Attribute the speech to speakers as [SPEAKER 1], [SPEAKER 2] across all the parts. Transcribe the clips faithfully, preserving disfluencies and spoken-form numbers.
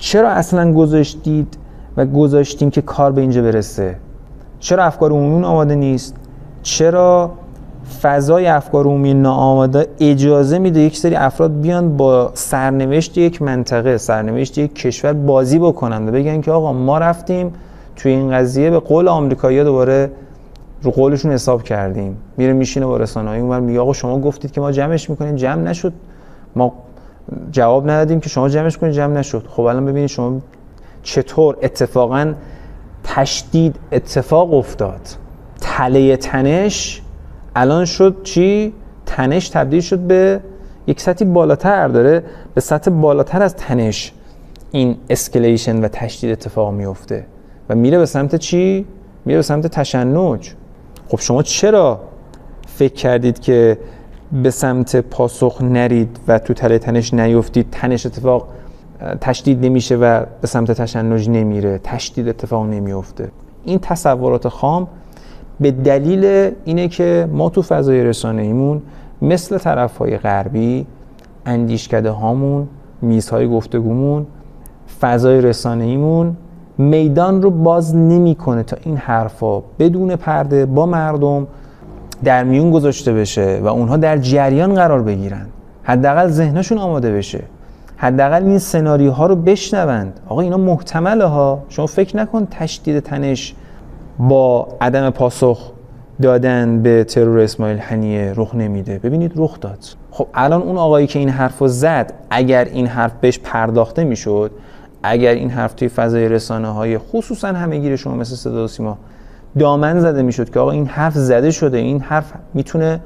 [SPEAKER 1] چرا اصلا گذاشتید و گذاشتیم که کار به اینجا برسه؟ چرا افکار عمومی آماده نیست؟ چرا فضای افکار عمومی ناآماده اجازه میده یک سری افراد بیان با سرنوشت یک منطقه، سرنوشت یک کشور بازی بکنن و بگن که آقا ما رفتیم توی این قضیه به قول آمریکایی‌ها دوباره رو قولشون حساب کردیم. میره میشینه با رسانه‌های اونور میگه آقا شما گفتید که ما جمعش میکنیم، جمع نشد، ما جواب ندادیم که شما جمعش کنید، جمع نشد. خب الان ببینید شما چطور اتفاقا تشدید اتفاق افتاد. تله تنش الان شد چی؟ تنش تبدیل شد به یک سطحی بالاتر، داره به سطح بالاتر از تنش این اسکلیشن و تشدید اتفاق میفته و میره به سمت چی؟ میره به سمت تشنج. خب شما چرا فکر کردید که به سمت پاسخ نرید و تو تله تنش نیفتید؟ تنش اتفاق تشدید نمیشه و به سمت تشنج نمیره، تشدید اتفاق نمیفته. این تصورات خام به دلیل اینه که ما تو فضای رسانه‌ایمون مثل طرف‌های غربی اندیشکده هامون، میزهای گفتگومون، فضای رسانه‌ایمون میدان رو باز نمی‌کنه تا این حرفا بدون پرده با مردم در میون گذاشته بشه و اونها در جریان قرار بگیرن، حداقل ذهنشون آماده بشه، حداقل این سناریوها رو بشنوند. آقا اینا محتمله ها، شما فکر نکن تشدید تنش با عدم پاسخ دادن به ترور اسماعیل هنیه رخ نمیده. ببینید رخ داد. خب الان اون آقایی که این حرفو زد، اگر این حرف بهش پرداخته میشد، اگر این حرف توی فضای رسانه‌های خصوصا همه‌گیر شما مثل صدا و سیما دامن زده میشد که آقا این حرف زده شده، این حرف میتونه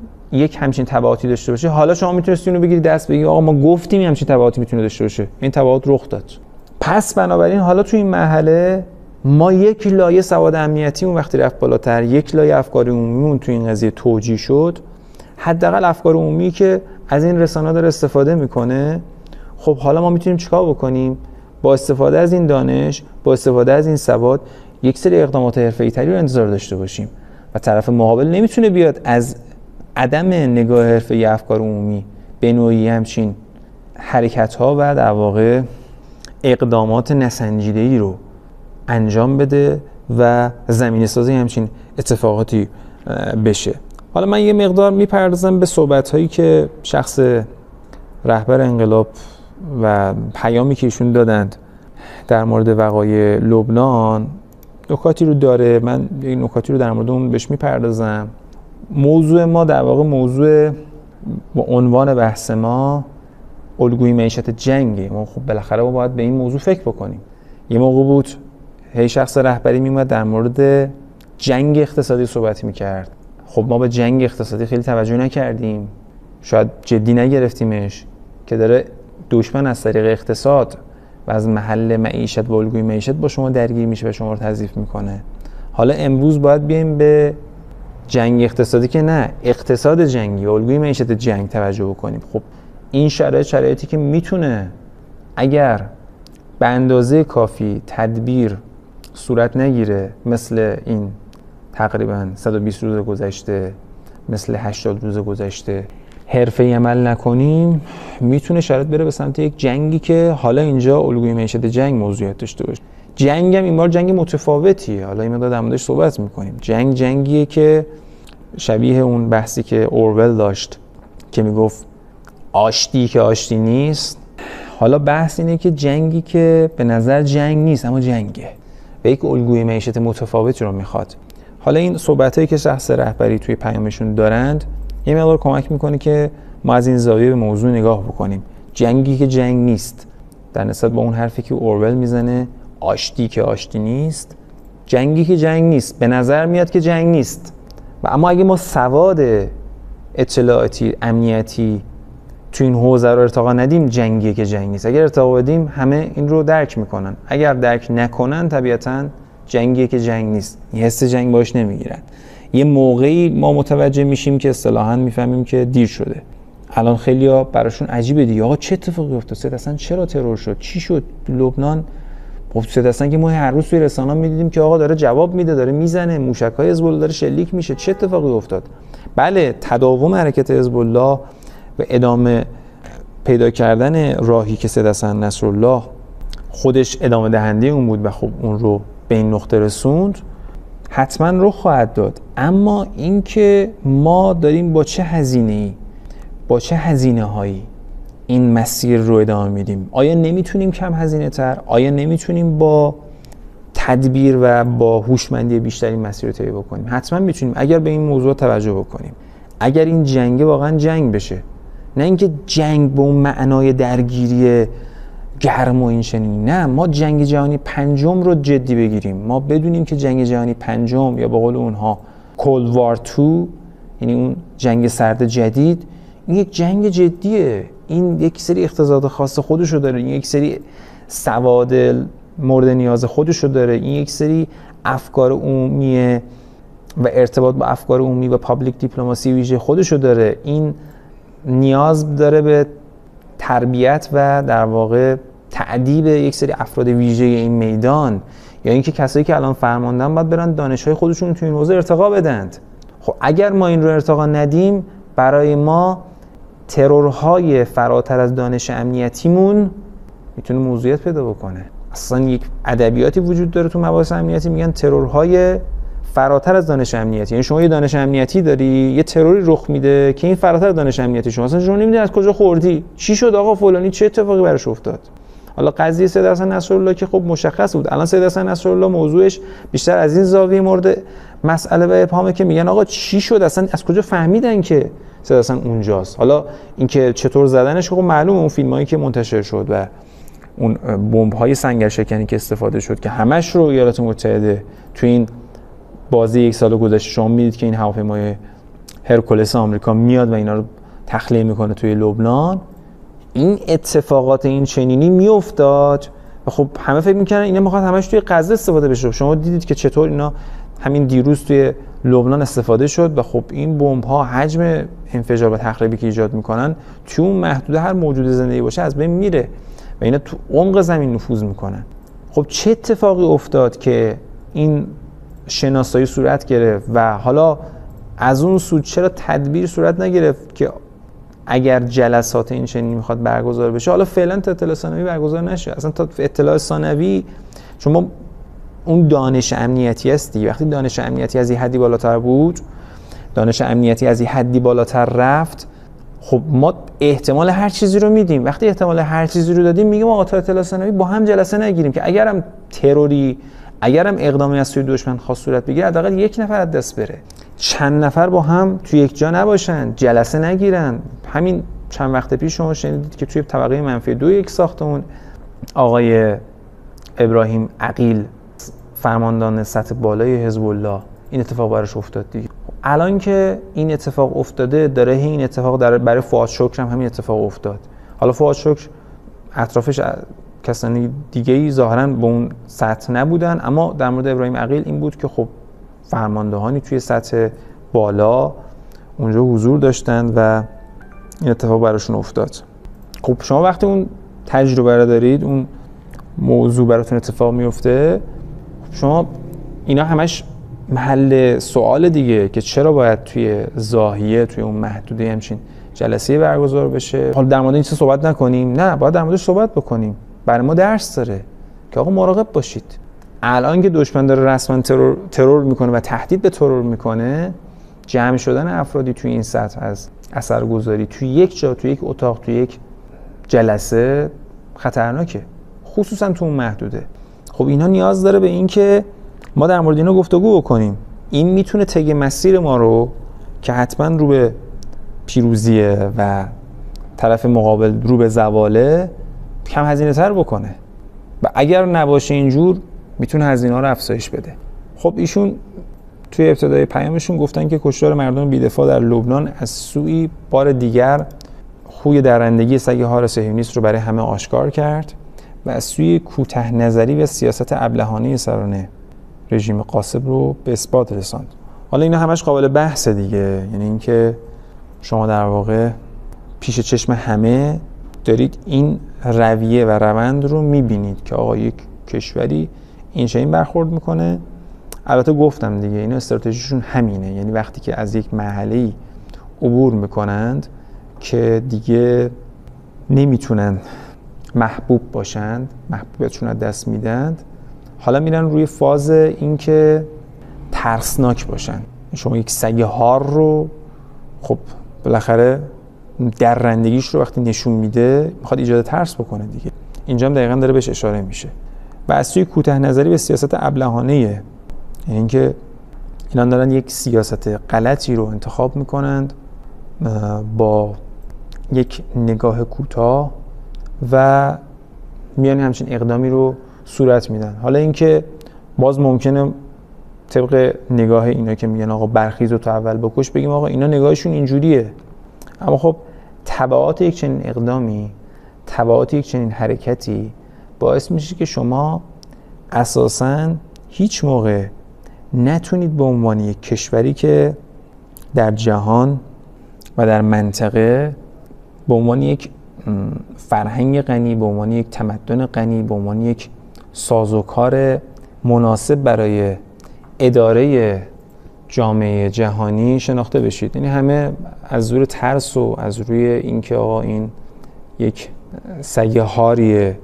[SPEAKER 1] یک همچین تبعاتی داشته باشه، حالا شما میتونید اینو بگیرید دست بگید آقا ما گفتیم همچین تبعاتی میتونه داشته باشه، این تبعات رخ داد. پس بنابراین حالا تو این مرحله ما یک لایه سواد امنیتی اون وقتی رفت بالاتر، یک لایه افکار عمومی تو این قضیه توجیه شد، حداقل افکار عمومی که از این رسانه‌ها داره استفاده میکنه. خب حالا ما میتونیم چیکار بکنیم؟ با استفاده از این دانش، با استفاده از این سواد، یک سری اقدامات حرفه‌ای‌تری رو انتظار داشته باشیم و طرف مقابل نمیتونه بیاد از عدم نگاه حرفه‌ای افکار عمومی به نوعی همچین حرکت‌ها و در واقع اقدامات نسنجیده‌ای رو انجام بده و زمینه‌سازی همچین اتفاقاتی بشه. حالا من یه مقدار میپردازم به صحبت‌هایی که شخص رهبر انقلاب و پیامی که ایشون دادند در مورد وقایع لبنان. نکاتی رو داره، من این نکاتی رو در مورد اون بهش میپردازم. موضوع ما در واقع موضوع با عنوان بحث ما الگوی معیشت جنگه. ما خب بالاخره ما باید به این موضوع فکر بکنیم. یه موقع بود هی شخص رهبری میومد در مورد جنگ اقتصادی صحبت میکرد. خب ما به جنگ اقتصادی خیلی توجه نکردیم، شاید جدی نگرفتیمش که داره دشمن از طریق اقتصاد و از محل معیشت و الگوی معیشت با شما درگیر میشه و شما رو تضعیف میکنه. حالا امروز باید بیایم به جنگ اقتصادی که نه، اقتصاد جنگی و الگوی معیشت جنگ توجه بکنیم. خب این شرایط شرایطی که میتونه اگر به اندازه کافی تدبیر صورت نگیره، مثل این تقریبا صد و بیست روز گذشته، مثل هشتاد روز گذشته حرفه‌ای عمل نکنیم، میتونه شرایط بره به سمت یک جنگی که حالا اینجا الگوی معیشت جنگ موضوعیت داشته باشه. جنگ هم این بار جنگ متفاوتیه. حالا این مقدار در موردش صحبت میکنیم. جنگ جنگیه که شبیه اون بحثی که اورول داشت که میگفت آشتی که آشتی نیست. حالا بحث اینه که جنگی که به نظر جنگ نیست اما جنگه و یک الگوی معیشت متفاوتی رو میخواد. حالا این صحبتایی که شخص رهبری توی پیامشون دارند یه مقدار کمک میکنه که ما از این زاویه به موضوع نگاه بکنیم. جنگی که جنگ نیست در نسبت با اون حرفی که اورول میزنه، آشتی که آشتی نیست. جنگی که جنگ نیست به نظر میاد که جنگ نیست و اما اگه ما سواد اطلاعاتی امنیتی تو این حوزه رو ارتقا ندیم، جنگی که جنگ نیست. اگر ارتقا بدیم همه این رو درک میکنن، اگر درک نکنن طبیعتاً جنگی که جنگ نیست، یه حس جنگ باش نمیگیرن. یه موقعی ما متوجه میشیم که اصطلاحاً میفهمیم که دیر شده. الان خیلیا براشون عجیبه دیگه، آقا چه اتفاقی افتاد؟ اصلا چرا ترور شد؟ چی شد لبنان؟ خب اصلا که ما هر روز توی رسانه‌ها میدیدیم که آقا داره جواب میده، داره میزنه، موشک‌های حزب الله داره شلیک میشه، چه اتفاقی افتاد؟ بله، تداوم حرکت حزب الله و ادامه پیدا کردن راهی که سید حسن نصرالله خودش ادامه دهنده اون بود و خب اون رو به این نقطه رسوند، حتما رخ خواهد داد. اما اینکه ما داریم با چه هزینه‌ای، با چه هزینه هایی این مسیر رو ادامه میدیم؟ آیا نمیتونیم کم هزینه تر؟ آیا نمیتونیم با تدبیر و با هوشمندی بیشتر این مسیر رو طی بکنیم؟ حتما میتونیم اگر به این موضوع توجه بکنیم. اگر این جنگ واقعا جنگ بشه، نه اینکه جنگ به اون معنای درگیری گرم و این چنینی، نه، ما جنگ جهانی پنجم رو جدی بگیریم. ما بدونیم که جنگ جهانی پنجم یا به قول اونها کولد وار دو، یعنی اون جنگ سرد جدید، این یک جنگ جدیه. این یک سری اقتضاد خاص خودشو داره، این یک سری سواد مورد نیاز خودشو داره، این یک سری افکار عمومی و ارتباط با افکار عمومی و پابلیک دیپلماسی ویژه خودشو داره. این نیاز داره به تربیت و در واقع تعدیب یک سری افراد ویژه این میدان، یا اینکه کسایی که الان فرماندن باید برن دانش‌های خودشون رو تو این حوزه ارتقا بدند. خب اگر ما این رو ارتقا ندیم، برای ما ترورهای فراتر از دانش امنیتیمون میتونه موضوعیت پیدا بکنه. اصلا یک ادبیاتی وجود داره تو مباحث امنیتی، میگن ترورهای فراتر از دانش امنیتی. یعنی شما یه دانش امنیتی داری، یه تروری رخ میده که این فراتر از دانش امنیتی شما، اصلا شما نمیدونی از کجا خوردی، چی شد آقا فلانی، چه اتفاقی براش افتاد. حالا قضیه سید حسن نصرالله که خب مشخص بود. الان سید حسن نصرالله موضوعش بیشتر از این زاویه مورد مسئله و ابهامه که میگن آقا چی شد، اصلا از کجا فهمیدن که سید حسن اونجاست. حالا اینکه چطور زدنش خب معلومه، اون فیلمایی که منتشر شد و اون بمب‌های سنگرشکنی که استفاده شد که همش رو ایالات متحده تو این بازی یک سال گذشته شما میدید که این هواپیمای هرکولس آمریکا میاد و اینا رو تخلیه میکنه توی لبنان. این اتفاقات این چنینی میافتاد و خب همه فکر میکنن اینا میخواد همش توی غزه استفاده بشه. شما دیدید که چطور اینا همین دیروز توی لبنان استفاده شد و خب این بمب ها حجم انفجار و تخریبی که ایجاد میکنن توی اون محدوده هر موجود زندگی باشه از بین میره و اینا تو عمق زمین نفوذ میکنن. خب چه اتفاقی افتاد که این شناسایی صورت گرفت و حالا از اون سو چرا تدبیر صورت نگرفت که اگر جلسات این چنینی میخواد برگزار بشه، حالا فعلا تا اطلاع ثانوی برگزار نشه. اصلا تا اطلاع ثانوی شما اون دانش امنیتی هستی، وقتی دانش امنیتی از این حدی بالاتر بود، دانش امنیتی از این حدی بالاتر رفت، خب ما احتمال هر چیزی رو میدیم. وقتی احتمال هر چیزی رو دادیم میگیم آقا تا اطلاع ثانوی با هم جلسه نگیریم که اگرم تروری، اگرم اقدامی از سوی دشمن خاص صورت بگیره حداقل یک نفر از دست بره، چند نفر با هم توی یک جا نباشن، جلسه نگیرن. همین چند وقت پیش شما شنیدید که توی طبقه منفی دو یک ساختمون آقای ابراهیم عقیل، فرماندان سطح بالای حزب الله، این اتفاق براش افتاد دیگه. الان که این اتفاق افتاده، داره این اتفاق در برای فؤاد شکر هم همین اتفاق افتاد. حالا فؤاد شکر اطرافش کسانی دیگه‌ای ظاهراً به اون سطح نبودن، اما در مورد ابراهیم عقیل این بود که خب فرماندهانی توی سطح بالا اونجا حضور داشتند و این اتفاق براشون افتاد. خب شما وقتی اون تجربه رو دارید، اون موضوع براتون اتفاق میفته، شما اینا همش محل سوال دیگه که چرا باید توی زاهیه، توی اون محدوده همچین جلسه برگزار بشه. حالا در مورد این چیز صحبت نکنیم؟ نه، باید در موردش صحبت بکنیم. برای ما درس داره که آقا مراقب باشید. الان که دشمن داره رسما ترور ترور میکنه و تهدید به ترور میکنه، جمع شدن افرادی توی این سطح از اثرگذاری توی یک جا، توی یک اتاق، توی یک جلسه خطرناکه، خصوصا تو اون محدوده. خب اینا نیاز داره به این که ما در مورد اینا گفتگو بکنیم. این میتونه طی مسیر ما رو که حتما رو به پیروزیه و طرف مقابل رو به زواله کم هزینه تر بکنه و اگر نباشه اینجور میتونه هزینه ها رو افزایش بده. خب ایشون توی ابتدای پیامشون گفتن که کشتار مردم بی‌دفاع در لبنان از سوی بار دیگر خوی درندگی سگ هار صهیونیست رو برای همه آشکار کرد و از سوی کوته نظری و سیاست ابلهانه سرانه رژیم غاصب رو به اثبات رساند. حالا اینا همش قابل بحث دیگه، یعنی اینکه شما در واقع پیش چشم همه دارید این رویه و روند رو میبینید که آقا یک کشوری این چنین برخورد میکنه. البته گفتم دیگه اینا استراتژیشون همینه، یعنی وقتی که از یک مرحله‌ای عبور میکنند که دیگه نمیتونن محبوب باشند، محبوبیتشون از دست میدند، حالا میرن روی فاز اینکه ترسناک باشن. شما یک سگ هار رو خب بالاخره درندگیش رو وقتی نشون میده میخواد ایجاد ترس بکنه دیگه. اینجا هم دقیقاً داره بهش اشاره میشه. و از سوی کوتاه نظری به سیاست ابلهانه، یعنی اینکه اینا دارن یک سیاست غلطی رو انتخاب میکنند با یک نگاه کوتاه و میان همچین اقدامی رو صورت میدن. حالا اینکه باز ممکنه طبق نگاه اینا که میگن آقا برخیز و تو اول بکش بگیم آقا اینا نگاهشون اینجوریه، اما خب تبعات یک چنین اقدامی، تبعات یک چنین حرکتی باعث میشه که شما اساساً هیچ موقع نتونید به عنوان یک کشوری که در جهان و در منطقه به عنوان یک فرهنگ غنی، به عنوان یک تمدن غنی، به عنوان یک سازوکار مناسب برای اداره جامعه جهانی شناخته بشید. یعنی همه از روی ترس و از روی اینکه آقا این یک سگ هاریه،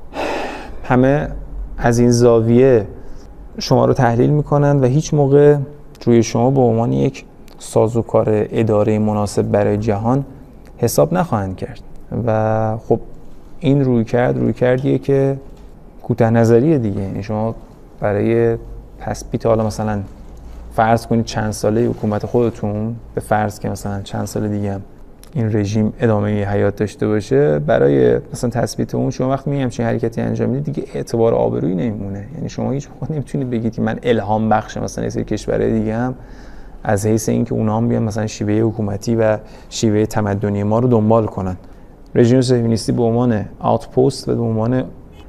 [SPEAKER 1] همه از این زاویه شما رو تحلیل میکنن و هیچ موقع روی شما به عنوان یک سازوکار اداره مناسب برای جهان حساب نخواهند کرد. و خب این روی کرد روی کردیه که کوتاه نظریه دیگه. یعنی شما برای تثبیت حالا مثلا فرض کنید چند ساله حکومت خودتون، به فرض که مثلا چند سال دیگه هم این رژیم ادامه حیات داشته باشه، برای مثلا تثبیت اون شما وقتی میگم چه حرکتی انجام میدید دیگه اعتبار آبرویی نمیمونه. یعنی شما هیچ موقع نمیتونید بگید که من الهام بخش مثلا از کشورهای دیگه هم از حیث اینکه اونها هم بیان مثلا شیوه حکومتی و شیوه تمدنی ما رو دنبال کنن. رژیم صهیونیستی به عنوان آوتپوست و به عنوان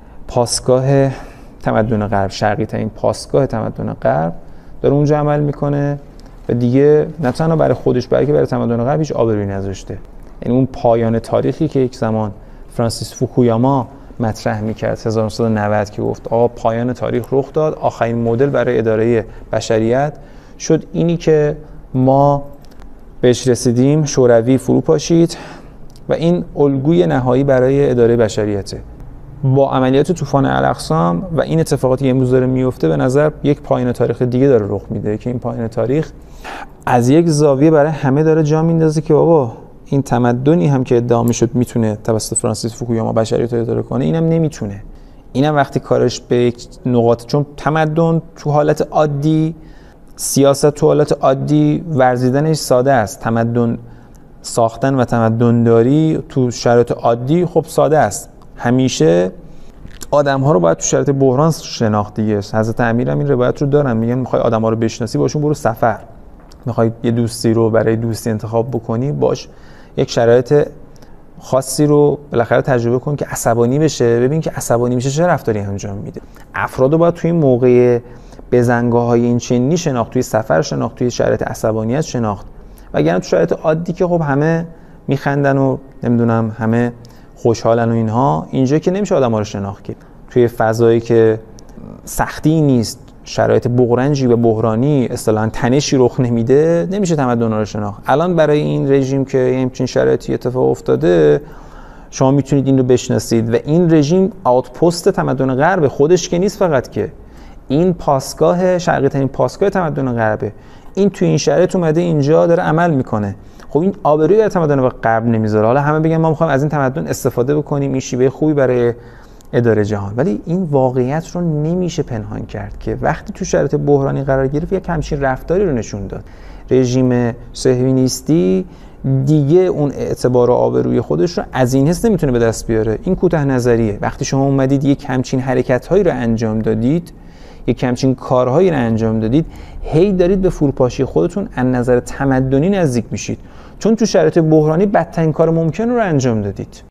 [SPEAKER 1] پاسگاه تمدن غرب، شرقی ترین پاسگاه تمدن غرب، داره اونجا عمل میکنه و دیگه نه تنها برای خودش بلکه برای تمدن غرب هیچ آبرویی نذاشته. یعنی اون پایان تاریخی که یک زمان فرانسیس فوکویاما مطرح میکرد هزار و نهصد و نود که گفت آقا پایان تاریخ رخ داد، آخرین مدل برای اداره بشریت شد اینی که ما بهش رسیدیم، شوروی فرو پاشید و این الگوی نهایی برای اداره بشریته. با عملیات طوفان الاقصی و این اتفاقاتی که امروز داره میفته به نظر یک پایان تاریخ دیگه داره رخ میده که این پایان تاریخ از یک زاویه برای همه داره جا میندازه که بابا این تمدنی هم که ادعا میشد میتونه توسط فرانسیس فوکویاما بشریت رو اداره کنه، اینم نمیتونه. اینم وقتی کارش به یک نقاط، چون تمدن تو حالت عادی، سیاست تو حالت عادی ورزیدنش ساده است. تمدن ساختن و تمدن داری تو شرایط عادی خب ساده است. همیشه آدم ها رو باید تو شرایط بحران شناخت دیگه. حضرت امیر هم این روایت رو دارن، میگن میخوای آدم ها رو بشناسی باشون برو سفر. میخوای یه دوستی رو برای دوستی انتخاب بکنی باش یک شرایط خاصی رو بالاخره تجربه کن که عصبانی بشه، ببین که عصبانی میشه چه رفتاری انجام میده. افراد رو باید توی این موقع بزنگاه های این چنینی شناخت، توی سفر شناخت، توی شرایط عصبانیت شناخت. وگرنه تو شرایط عادی که خب همه میخندن و نمیدونم همه خوشحالن و اینها، اینجا که نمیشه آدم‌ها رو شناخت که توی فضایی که سختی نیست، شرایط بغرنجی و بحرانی اصطلاحاً تنشی رخ نمیده، نمیشه تمدن رو شناخت. الان برای این رژیم که همچین شرایطی اتفاق افتاده شما میتونید این رو بشناسید و این رژیم آوتپوست تمدن غرب خودش که نیست، فقط که این پاسگاه شرقی ترین پاسگاه تمدن غربه. این توی این شرایط اومده اینجا داره عمل میکنه. خب این آبروی در تمدن غرب نمیذاره. حالا همه بگن ما میخوایم از این تمدن استفاده بکنیم، این شیوه خوبی برای اداره جهان، ولی این واقعیت رو نمیشه پنهان کرد که وقتی تو شرایط بحرانی قرار گرفت یک همچین رفتاری رو نشون داد. رژیم صهیونیستی دیگه اون اعتبار و آبروی خودش رو از این حس نمیتونه به دست بیاره. این کوتاه نظریه. وقتی شما اومدید یک همچین حرکت‌هایی رو انجام دادید، یک همچین کارهایی رو انجام دادید، هی دارید به فروپاشی خودتون از نظر تمدنی نزدیک میشید، چون تو شرایط بحرانی بدترین کار ممکن رو انجام دادید.